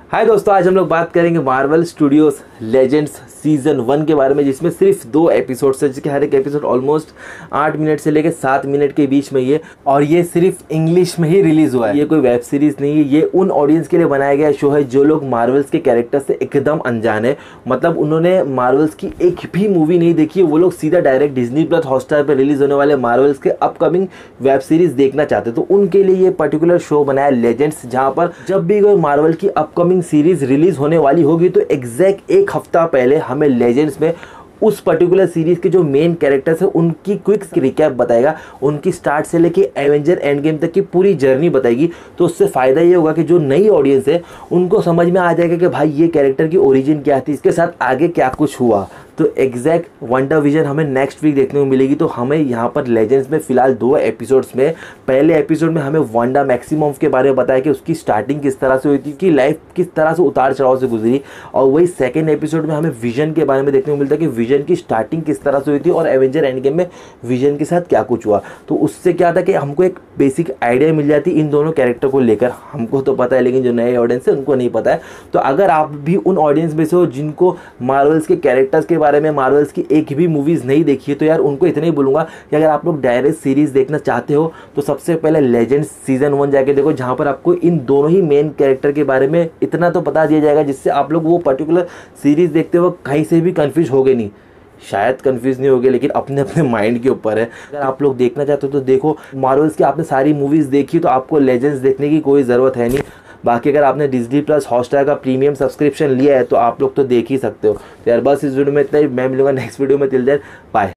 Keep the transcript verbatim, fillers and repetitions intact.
हाय दोस्तों, आज हम लोग बात करेंगे Marvel Studios Legends season one के बारे में, जिसमें सिर्फ दो एपिसोड है, जिसके हर एक एपिसोड ऑलमोस्ट आठ मिनट से लेकर सात मिनट के बीच में ये और ये सिर्फ इंग्लिश में ही रिलीज हुआ है। ये कोई वेब सीरीज नहीं है, ये उन ऑडियंस के लिए बनाया गया शो है जो लोग मार्वल्स के कैरेक्टर से एकदम अनजान है। मतलब उन्होंने मार्वल्स की एक भी मूवी नहीं देखी है, वो लोग सीधा डायरेक्ट डिज्नी प्लस हॉटस्टार पर रिलीज होने वाले मार्वल्स के अपकमिंग वेब सीरीज देखना चाहते, तो उनके लिए ये पर्टिकुलर शो बनाया लेजेंड्स, जहाँ पर जब भी कोई मार्वल की अपकमिंग सीरीज रिलीज होने वाली होगी तो एग्जैक्ट एक हफ्ता पहले हमें लेजेंड्स में उस पर्टिकुलर सीरीज के जो मेन कैरेक्टर्स है उनकी क्विक रिकैप बताएगा, उनकी स्टार्ट से लेके एवेंजर एंड गेम तक की पूरी जर्नी बताएगी। तो उससे फ़ायदा ये होगा कि जो नई ऑडियंस है उनको समझ में आ जाएगा कि भाई ये कैरेक्टर की ओरिजिन क्या थी, इसके साथ आगे क्या कुछ हुआ। तो एग्जैक्ट वंडा विजन हमें नेक्स्ट वीक देखने को मिलेगी। तो हमें यहाँ पर लेजेंड्स में फिलहाल दो एपिसोड्स में, पहले एपिसोड में हमें वांडा मैक्सिमम के बारे में बताया कि उसकी स्टार्टिंग किस तरह से हुई थी, कि लाइफ किस तरह से उतार चढ़ाव से गुजरी, और वही सेकंड एपिसोड में हमें विजन के बारे में देखने को मिलता है कि विजन की स्टार्टिंग किस तरह से हुई थी और एवेंजर एंड गेम में विजन के साथ क्या कुछ हुआ। तो उससे क्या था कि हमको एक बेसिक आइडिया मिल जाती इन दोनों कैरेक्टर को लेकर। हमको तो पता है लेकिन जो नए ऑडियंस है उनको नहीं पता है। तो अगर आप भी उन ऑडियंस में से हो जिनको मार्वल्स के कैरेक्टर्स के बारे में, मार्वल्स की एक भी मूवीज़ नहीं देखी है, तो यार उनको इतना ही बोलूँगा कि अगर आप लोग डायरेक्ट सीरीज़ देखना चाहते हो तो सबसे पहले लेजेंड्स सीजन वन जाके देखो, जहाँ पर आपको इन दोनों ही मेन कैरेक्टर के बारे में इतना तो बता दिया जाएगा जिससे आप लोग वो पर्टिकुलर सीरीज़ देखते वक्त कहीं से भी कन्फ्यूज होगे नहीं। शायद कंफ्यूज नहीं होगे, लेकिन अपने अपने माइंड के ऊपर है। अगर आप लोग देखना चाहते हो तो देखो, मार्वल्स की आपने सारी मूवीज़ देखी तो आपको लेजेंड्स देखने की कोई ज़रूरत है नहीं। बाकी अगर आपने डिज्नी प्लस हॉटस्टार का प्रीमियम सब्सक्रिप्शन लिया है तो आप लोग तो देख ही सकते हो। तो यार बस इस वीडियो में इतना ही, मैं मिलूंगा नेक्स्ट वीडियो में। Till then bye.